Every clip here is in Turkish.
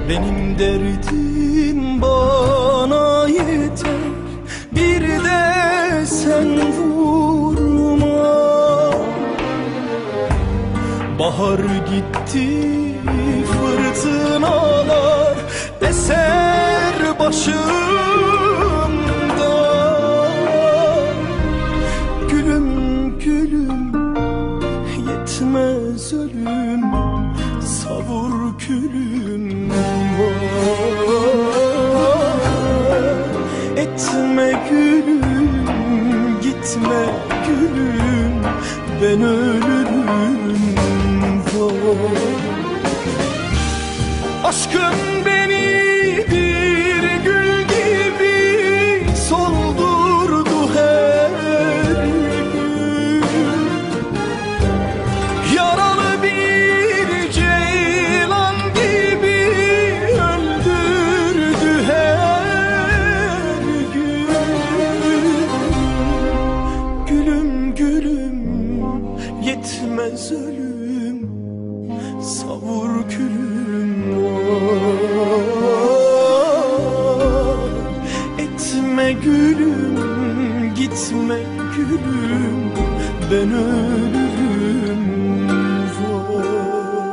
Benim derdim bana yeter, bir de sen vurma. Bahar gitti, fırtınalar eser başımda. Gülüm gülüm, yetmez ölüm, savur külüm var. Etme gülüm, gitme gülüm, ben ölürüm var. Aşkın beni bir gül gibi soldurdu her gün. Yaralı bir ceylan gibi öldürdü her gün. Gülüm gülüm, yetmez ölüm, savur külüm var. Etme gülüm, gitme gülüm, ben ölürüm var.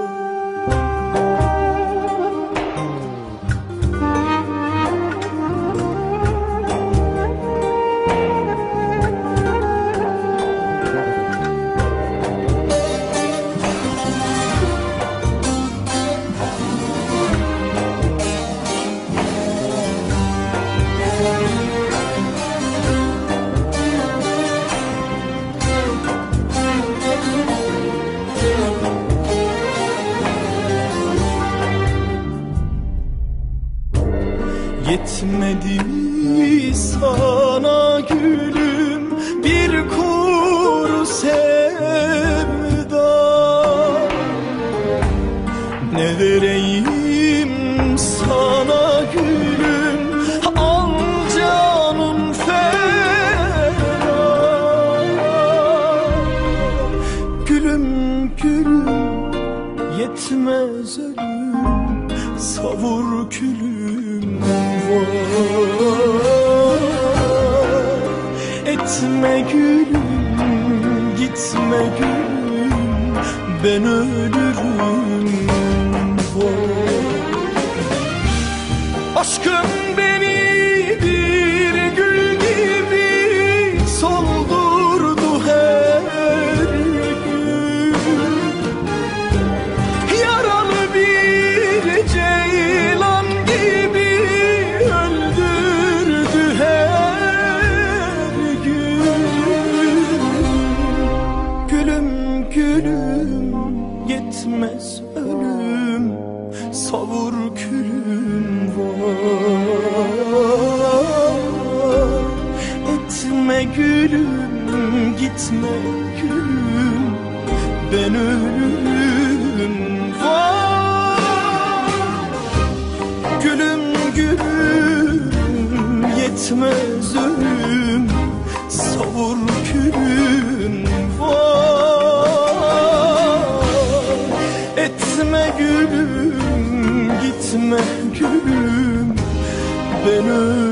Yetmedi mi sana gülüm bir kuru sevda? Ne vereyim sana gülüm, al canım feda. Gülüm gülüm, yetmez ölüm, savur külüm var. Etme gülüm, gitme gülüm, ben ölürüm var. Aşkın beni bir gül gibi soldurdu her gün. Yaralı bir ceylan gibi öldürdü her gün. Gülüm gülüm, yetmez ölüm, savur külüm var. Etme gülüm, gitme gülüm, ben ölürüm var. Gülüm gülüm, yetmez ölüm, savur külüm var. Etme gülüm, gitme gülüm, ben ölürüm.